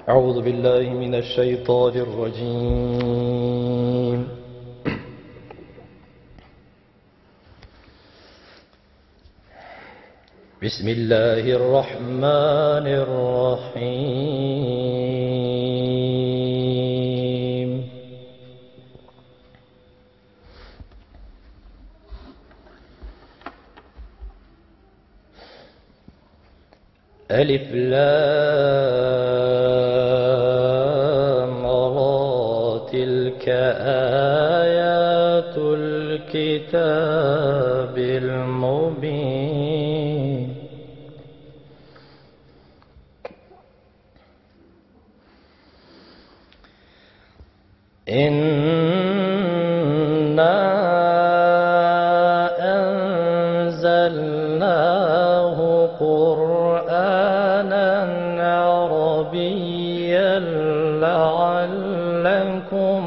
أعوذ بالله من الشيطان الرجيم. بسم الله الرحمن الرحيم. ألف لام را تلك آيات الكتاب المبين. إنا أنزلناه قرآنا عربيا لعلكم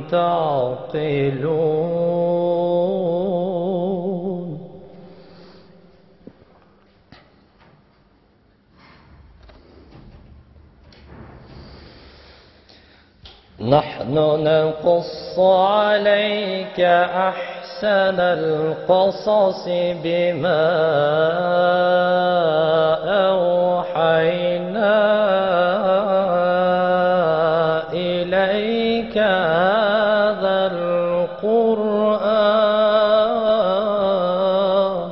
تعقلون. نحن نقص عليك أحسن القصص بما أوحينا إليك هذا القرآن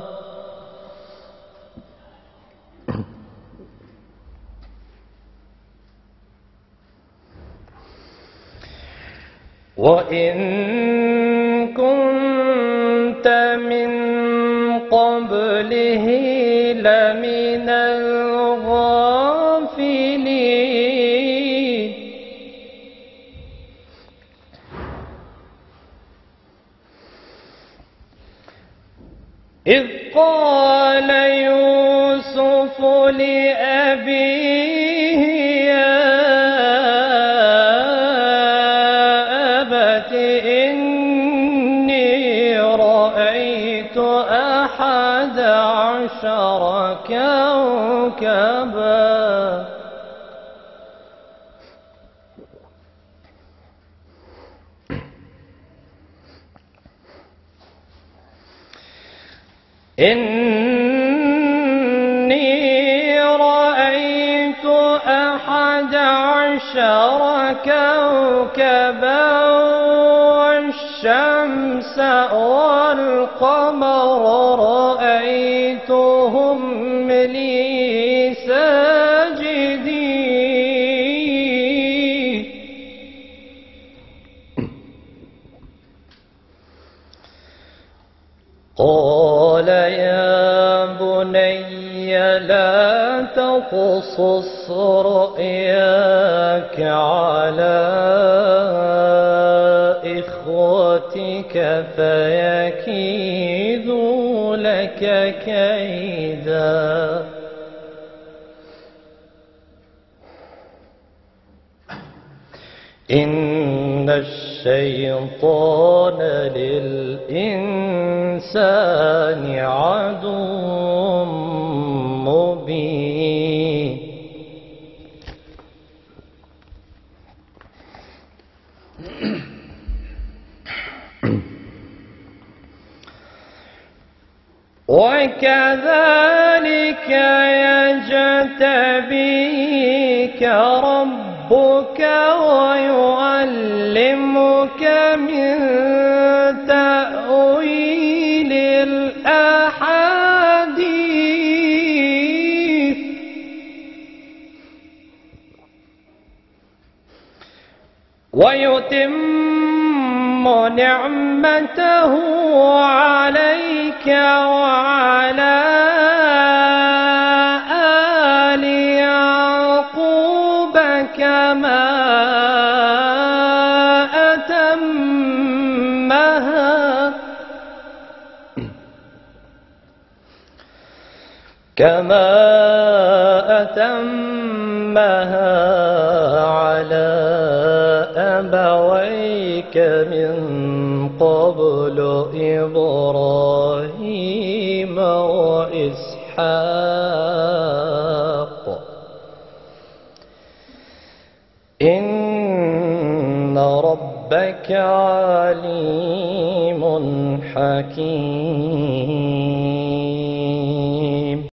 وإن كنت من قبله لمن الغافلين. إذ قال يوسف لأبيه يا أبت إني رأيت 11 كوكبا إني رأيت 11 كوكبا والشمس والقمر رأيتهم لي ساجدين. قال يا بني لا تقصص رؤياك على إخوتك فيكيدوا لك كيدا. إن الشيطان للإنسان عدو مبين. وكذلك يجتبيك ربك ويعلمك من تأويل الأحاديث ويتم نعمته عليك وعلى آل يعقوب كما أتمها على أبويك من قبل إبراهيم وإسحاق. ' إن ربك عليم حكيم.